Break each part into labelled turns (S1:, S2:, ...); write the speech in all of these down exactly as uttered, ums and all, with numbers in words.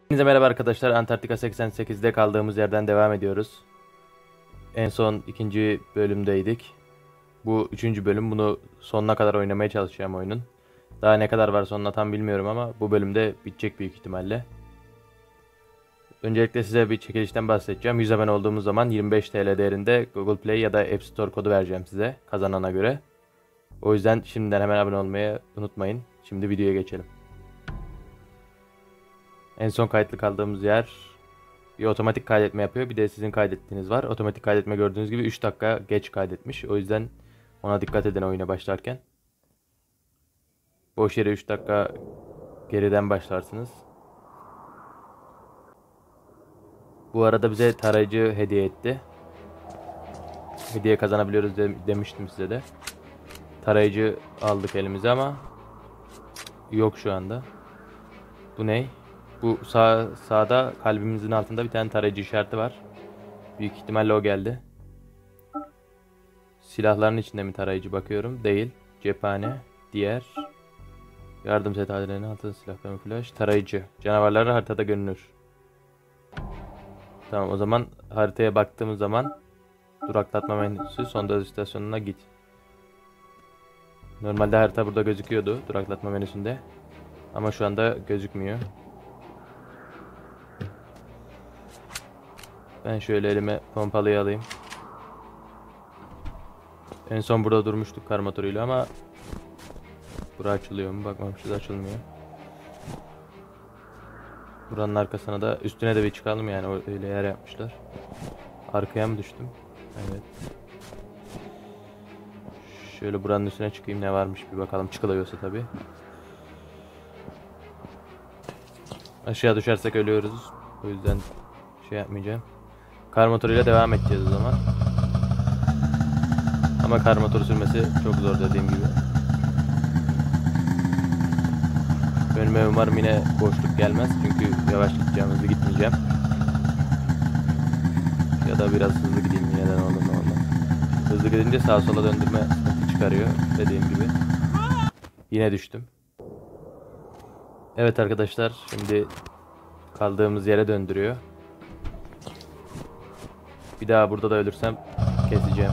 S1: Hepinize merhaba arkadaşlar. Antarktika seksen sekizde kaldığımız yerden devam ediyoruz. En son ikinci bölümdeydik. Bu üçüncü bölüm. Bunu sonuna kadar oynamaya çalışacağım oyunun. Daha ne kadar var sonuna tam bilmiyorum ama bu bölümde bitecek büyük ihtimalle. Öncelikle size bir çekilişten bahsedeceğim. yüz abone olduğumuz zaman yirmi beş T L değerinde Google Play ya da App Store kodu vereceğim size kazanana göre. O yüzden şimdiden hemen abone olmayı unutmayın. Şimdi videoya geçelim. En son kayıtlı kaldığımız yer bir otomatik kaydetme yapıyor. Bir de sizin kaydettiğiniz var. Otomatik kaydetme gördüğünüz gibi üç dakika geç kaydetmiş. O yüzden ona dikkat edin oyuna başlarken. Boş yere üç dakika geriden başlarsınız. Bu arada bize tarayıcı hediye etti. Hediye kazanabiliyoruz de demiştim size de. Tarayıcı aldık elimize ama yok şu anda. Bu ne? Bu sağ, sağda kalbimizin altında bir tane tarayıcı işareti var. Büyük ihtimalle o geldi. Silahların içinde mi tarayıcı bakıyorum? Değil. Cephane. Diğer. Yardım seti adreni altı silah kamuflaj. Tarayıcı. Canavarları haritada görünür. Tamam, o zaman haritaya baktığımız zaman duraklatma menüsü sondaj istasyonuna git. Normalde harita burada gözüküyordu duraklatma menüsünde. Ama şu anda gözükmüyor. Ben şöyle elime pompalıyı alayım. En son burada durmuştuk kar motoruyla ama bura açılıyor mu? Bakmamışız, açılmıyor. Buranın arkasına da üstüne de bir çıkalım, yani öyle yer yapmışlar. Arkaya mı düştüm? Evet. Şöyle buranın üstüne çıkayım, ne varmış bir bakalım, çıkılıyorsa tabi. Aşağı düşersek ölüyoruz. O yüzden şey yapmayacağım. Kar motoruyla devam edeceğiz o zaman. Ama kar motoru sürmesi çok zor dediğim gibi. Önüme umarım yine boşluk gelmez. Çünkü yavaş gideceğim, hızlı gitmeyeceğim. Ya da biraz hızlı gideyim, neden olur ne olmaz. Hızlı gidince sağa sola döndürme sıkıntı çıkarıyor dediğim gibi. Yine düştüm. Evet arkadaşlar, şimdi kaldığımız yere döndürüyor. Bir daha burada da ölürsem keseceğim.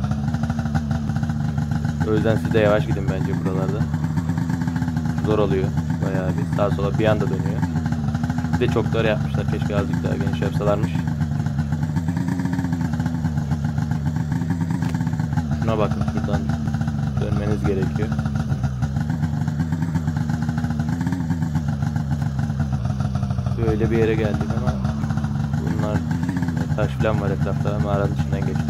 S1: O yüzden siz de yavaş gidin bence buralarda. Zor oluyor bayağı bir. Sağa sola bir anda dönüyor. Bir de çok dar yapmışlar. Keşke azıcık daha geniş yapsalarmış. Şuna bakın, şuradan dönmeniz gerekiyor. Böyle bir yere geldik ama bunlar taş falan var etrafta. Mağaranın içinden geçtik.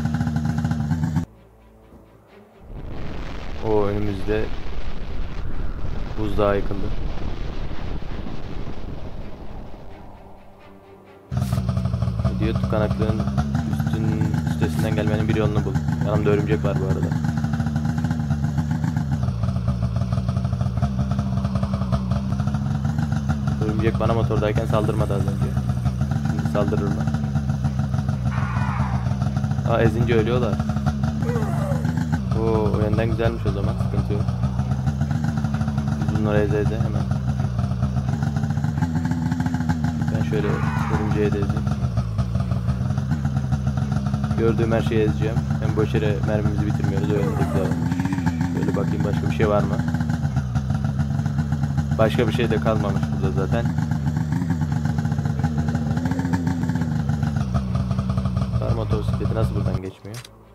S1: O önümüzde buzdağı yıkıldı. Diyor tıkanaklığın üstün üstesinden gelmenin bir yolunu bul. Yanımda örümcek var bu arada. Örümcek bana motordayken saldırmadı az önce. Şimdi saldırır mı? Aa, ezince ölüyorlar. Oo, o yönden güzelmiş o zaman, sıkıntı yok. Biz bunları eze eze hemen. Ben şöyle örümceğe de ezeyim. Gördüğüm her şeyi ezeceğim. Hem boş yere mermimizi bitirmiyoruz. O yönde güzel olmuş. Şöyle bakayım, başka bir şey var mı? Başka bir şey de kalmamış burada zaten. Kar motosikleti nasıl buradan geçmiyor?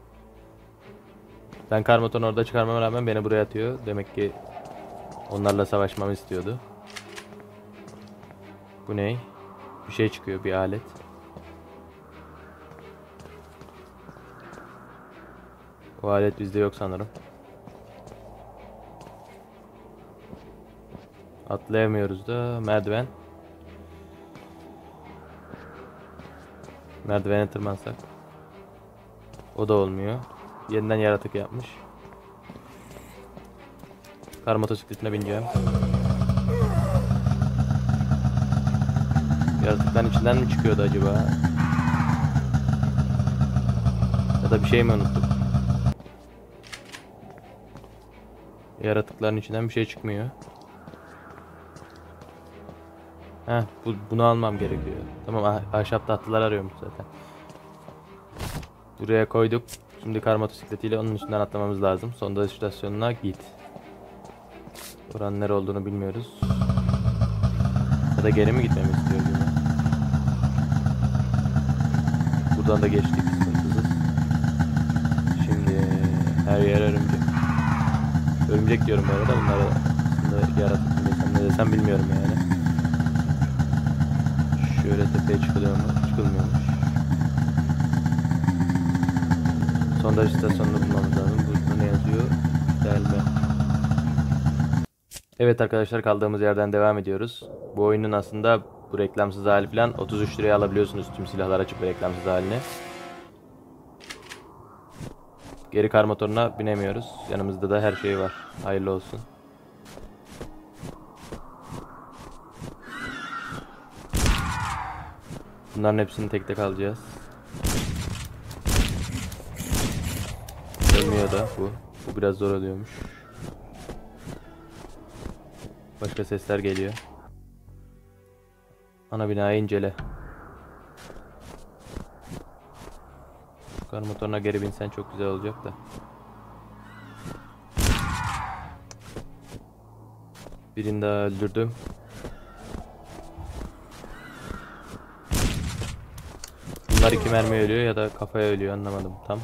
S1: Ben kar motorunu orada çıkarmama rağmen beni buraya atıyor. Demek ki onlarla savaşmamı istiyordu. Bu ne? Bir şey çıkıyor, bir alet. O alet bizde yok sanırım. Atlayamıyoruz da. Merdiven. Merdivene tırmansak. O da olmuyor. Yeniden yaratık yapmış. Kar motosikletine bineceğim. Yaratıkların içinden mi çıkıyordu acaba? Ya da bir şey mi unuttuk? Yaratıkların içinden bir şey çıkmıyor. Heh, bu, bunu almam gerekiyor. Tamam, ah- ahşap tahtalar arıyormuş zaten. Buraya koyduk. Şimdi kar motosikletiyle onun üstünden atlamamız lazım. Sonda istasyonuna git. Oranın nere olduğunu bilmiyoruz. Ya da geri mi gitmemi istiyor gibi. Buradan da geçtik sıkıntısız. Şimdi her yer örümcek. Örümcek diyorum bu arada. Bunları aslında yaratık mı desem ne desem bilmiyorum yani. Şöyle tepeye çıkılıyor mu? Çıkılmıyormuş. Sondaj istasyonunu bulmamız lazım. Burada ne yazıyor? Delme. Evet arkadaşlar, kaldığımız yerden devam ediyoruz. Bu oyunun aslında bu reklamsız hali falan otuz üç liraya alabiliyorsunuz tüm silahlar açık ve reklamsız halini. Geri kar motoruna binemiyoruz. Yanımızda da her şey var. Hayırlı olsun. Bunların hepsini tek tek alacağız. Ölmüyor da bu. Bu biraz zor oluyormuş. Başka sesler geliyor. Ana binayı incele. Şu kar motoruna geri binsen çok güzel olacak da. Birini daha öldürdüm. Bunlar iki mermi ölüyor ya da kafaya ölüyor, anlamadım tam.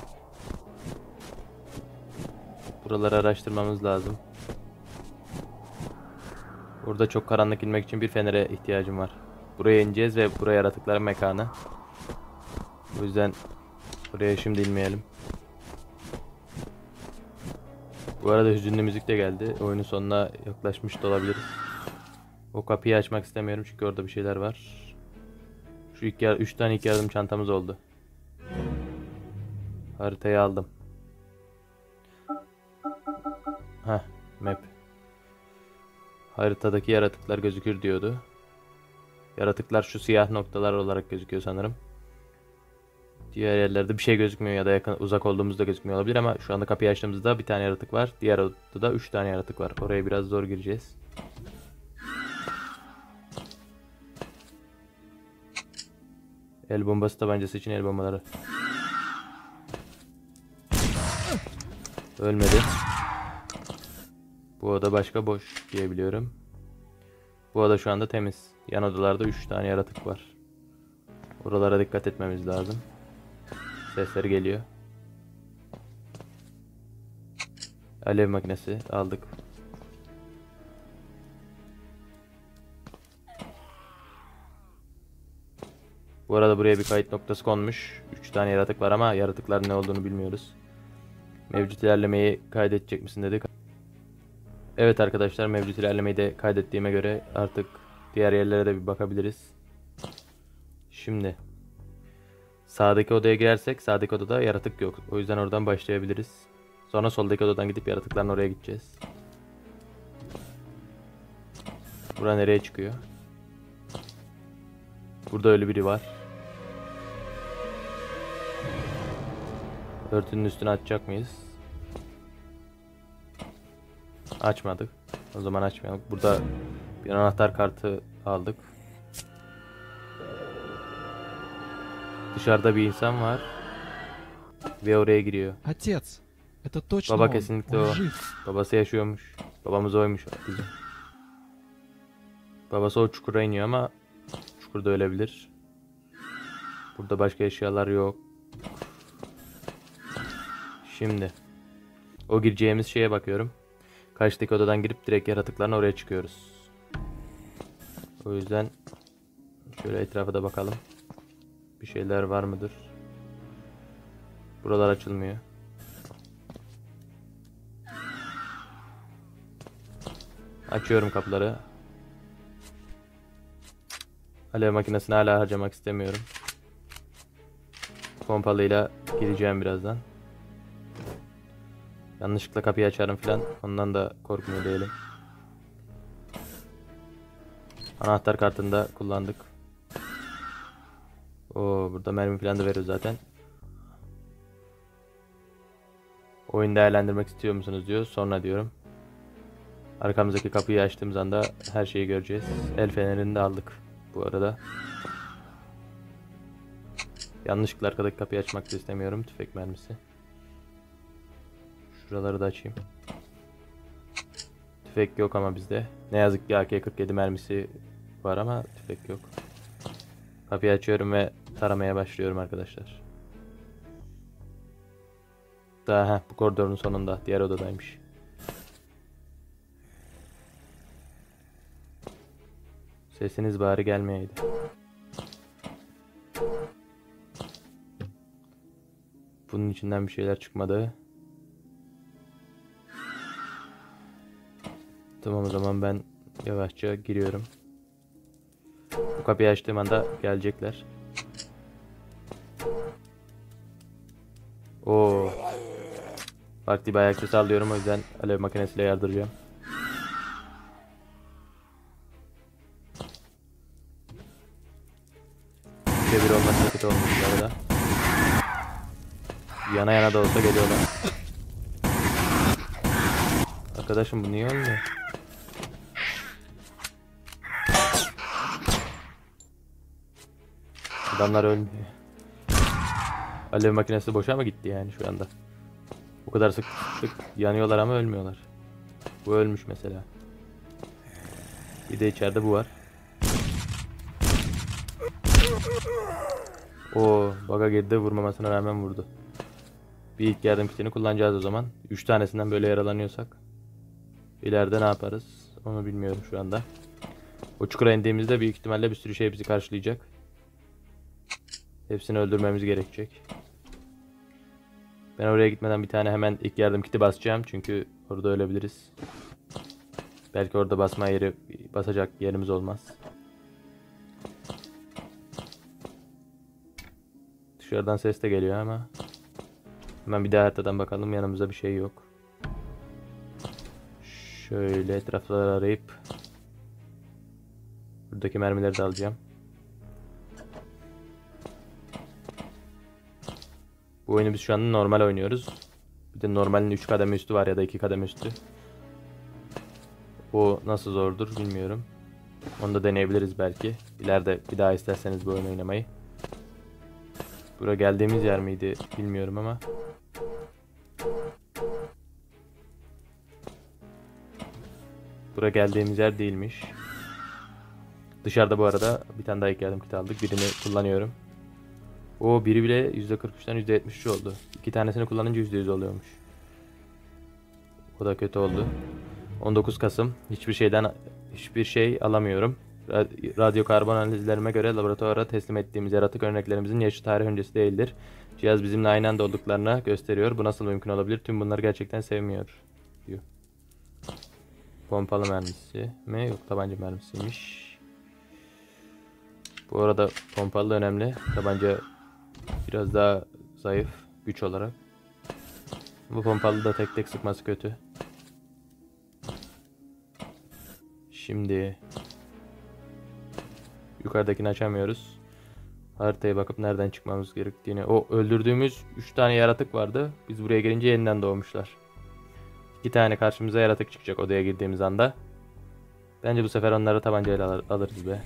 S1: Buraları araştırmamız lazım. Burada çok karanlık, inmek için bir fenere ihtiyacım var. Buraya ineceğiz ve buraya yaratıkların mekanı. O yüzden buraya şimdi inmeyelim. Bu arada hüzünlü müzik de geldi. Oyunun sonuna yaklaşmış da olabiliriz. O kapıyı açmak istemiyorum çünkü orada bir şeyler var. Şu ilk yar üç tane ilk yardım çantamız oldu. Haritayı aldım. Heh, map. Haritadaki yaratıklar gözükür diyordu. Yaratıklar şu siyah noktalar olarak gözüküyor sanırım. Diğer yerlerde bir şey gözükmüyor ya da yakın uzak olduğumuzda gözükmüyor olabilir ama şu anda kapıyı açtığımızda bir tane yaratık var. Diğer odada üç tane yaratık var. Oraya biraz zor gireceğiz. El bombası tabancası için el bombaları. Ölmedi. Bu oda başka boş diyebiliyorum. Bu oda şu anda temiz. Yan odalarda üç tane yaratık var. Oralara dikkat etmemiz lazım. Sesler geliyor. Alev makinesi aldık. Bu arada buraya bir kayıt noktası konmuş. üç tane yaratık var ama yaratıkların ne olduğunu bilmiyoruz. Mevcut ilerlemeyi kaydedecek misin dedik. Evet arkadaşlar, mevcut ilerlemeyi de kaydettiğime göre artık diğer yerlere de bir bakabiliriz. Şimdi sağdaki odaya girersek sağdaki odada yaratık yok. O yüzden oradan başlayabiliriz. Sonra soldaki odadan gidip yaratıkların oraya gideceğiz. Bura nereye çıkıyor? Burada ölü biri var. Örtünün üstüne açacak mıyız? Açmadık. O zaman açmayalım. Burada bir anahtar kartı aldık. Dışarıda bir insan var. Ve oraya giriyor.
S2: Отец, это точно
S1: Baba
S2: он.
S1: kesinlikle
S2: Он
S1: o.
S2: жив.
S1: Babası yaşıyormuş. Babamız oymuş bizim. Babası o çukura iniyor ama çukurda ölebilir. Burada başka eşyalar yok. Şimdi o gireceğimiz şeye bakıyorum. Karşıdaki odadan girip direkt yaratıkların oraya çıkıyoruz. O yüzden şöyle etrafa da bakalım. Bir şeyler var mıdır? Buralar açılmıyor. Açıyorum kapıları. Alev makinesini hala harcamak istemiyorum. Pompalıyla gireceğim birazdan. Yanlışlıkla kapıyı açarım filan. Ondan da korkmuyor değilim. Anahtar kartını da kullandık. Oo, burada mermi filan da veriyor zaten. Oyun değerlendirmek istiyor musunuz diyor. Sonra diyorum. Arkamızdaki kapıyı açtığımız anda her şeyi göreceğiz. El fenerini de aldık. bu arada. Yanlışlıkla arkadaki kapıyı açmak da istemiyorum. Tüfek mermisi. Şuraları da açayım. Tüfek yok ama bizde. Ne yazık ki A K kırk yedi mermisi var ama tüfek yok. Kapıyı açıyorum ve taramaya başlıyorum arkadaşlar. Daha heh, bu koridorun sonunda. Diğer odadaymış. Sesiniz bari gelmeyeydi. Bunun içinden bir şeyler çıkmadı. Tamam, o zaman ben yavaşça giriyorum. Bu kapıyı açtığım anda gelecekler. Oo. Farklı bir ayakçı sallıyorum, o yüzden alev makinesiyle yardıracağım. üçe bir olması kötü olmuş bu arada. Yana yana da olsa geliyorlar. Arkadaşım bu niye olmuyor? Adamlar ölmüyor. Alev makinesi boşa mı gitti yani şu anda? Bu kadar sık sık yanıyorlar ama ölmüyorlar. Bu ölmüş mesela. Bir de içeride bu var. O bug'a girdi, vurmamasına rağmen vurdu. Bir ilk yardım kitini kullanacağız o zaman. üç tanesinden böyle yaralanıyorsak ileride ne yaparız onu bilmiyorum şu anda. O çukura indiğimizde büyük ihtimalle bir sürü şey bizi karşılayacak. Hepsini öldürmemiz gerekecek. Ben oraya gitmeden bir tane hemen ilk yardım kiti basacağım. Çünkü orada ölebiliriz. Belki orada basma yeri, basacak yerimiz olmaz. Dışarıdan ses de geliyor ama. Hemen bir daha haritadan bakalım, yanımızda bir şey yok. Şöyle etrafları arayıp buradaki mermileri de alacağım. Bu oyunu biz şu anda normal oynuyoruz. Bir de normalin üç kademe üstü var ya da iki kademe üstü. Bu nasıl zordur bilmiyorum. Onu da deneyebiliriz belki. İleride bir daha isterseniz bu oyunu oynamayı. Buraya geldiğimiz yer miydi bilmiyorum ama. Buraya geldiğimiz yer değilmiş. Dışarıda bu arada bir tane daha ilk yardım kiti aldık. Birini kullanıyorum. O biri bile yüzde kırk üçten yüzde yetmiş üç oldu. İki tanesini kullanınca yüzde yüz oluyormuş. O da kötü oldu. on dokuz Kasım. Hiçbir şeyden hiçbir şey alamıyorum. Radyo karbon analizlerime göre laboratuvara teslim ettiğimiz yaratık örneklerimizin yaşı tarih öncesi değildir. Cihaz bizimle aynı anda olduklarını gösteriyor. Bu nasıl mümkün olabilir? Tüm bunları gerçekten sevmiyor diyor. Pompalı mermisi mi? Yok, tabanca mermisiymiş. Bu arada pompalı önemli. Tabanca biraz daha zayıf güç olarak. Bu pompalı da tek tek sıkması kötü. Şimdi yukarıdakini açamıyoruz. Haritaya bakıp nereden çıkmamız gerektiğini. O öldürdüğümüz üç tane yaratık vardı. Biz buraya gelince yeniden doğmuşlar. iki tane karşımıza yaratık çıkacak odaya girdiğimiz anda. Bence bu sefer onları tabancayla alır, alırız be.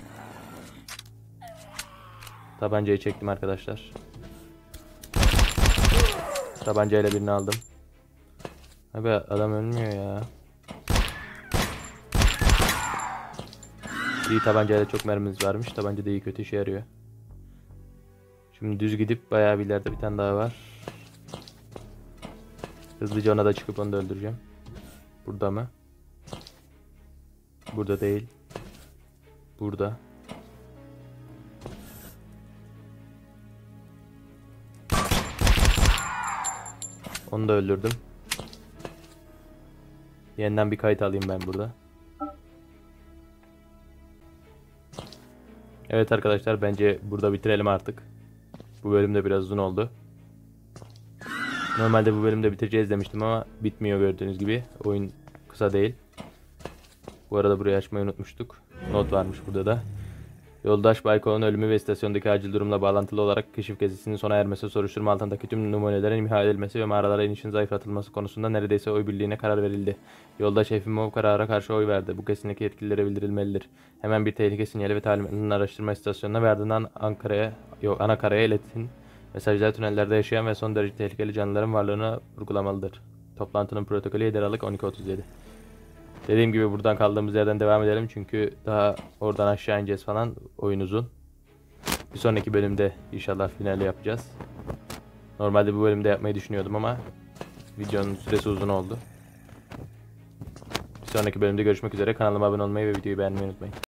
S1: Tabancayı çektim arkadaşlar. Tabancayla birini aldım. Abi adam ölmüyor ya. İyi, tabancayla çok mermimiz varmış. Tabanca da iyi kötü işe yarıyor. Şimdi düz gidip bayağı bir ileride bir tane daha var. Hızlıca ona da çıkıp onu da öldüreceğim. Burada mı? Burada değil. Burada. Onu da öldürdüm. Yeniden bir kayıt alayım ben burada. Evet arkadaşlar, bence burada bitirelim artık. Bu bölüm de biraz uzun oldu. Normalde bu bölümde bitireceğiz demiştim ama bitmiyor gördüğünüz gibi. Oyun kısa değil. Bu arada burayı açmayı unutmuştuk. Not varmış burada da. Yoldaş Bayko'nun ölümü ve istasyondaki acil durumla bağlantılı olarak keşif gezisinin sona ermesi, soruşturma altındaki tüm numunelerin imha edilmesi ve mağaralara inişin zayıflatılması konusunda neredeyse oy birliğine karar verildi. Yoldaş Efimov karara karşı oy verdi. Bu kesinlikle yetkililere bildirilmelidir. Hemen bir tehlike sinyali ve talimatının araştırma istasyonuna ve ardından Ankara'ya, yok Anakara'ya iletin. Mesajlar tünellerde yaşayan ve son derece tehlikeli canlıların varlığını vurgulamalıdır. Toplantının protokolü yedi Aralık on iki otuz yedi. Dediğim gibi buradan kaldığımız yerden devam edelim çünkü daha oradan aşağı ineceğiz falan, oyun uzun. Bir sonraki bölümde inşallah finali yapacağız. Normalde bu bölümde yapmayı düşünüyordum ama videonun süresi uzun oldu. Bir sonraki bölümde görüşmek üzere. Kanalıma abone olmayı ve videoyu beğenmeyi unutmayın.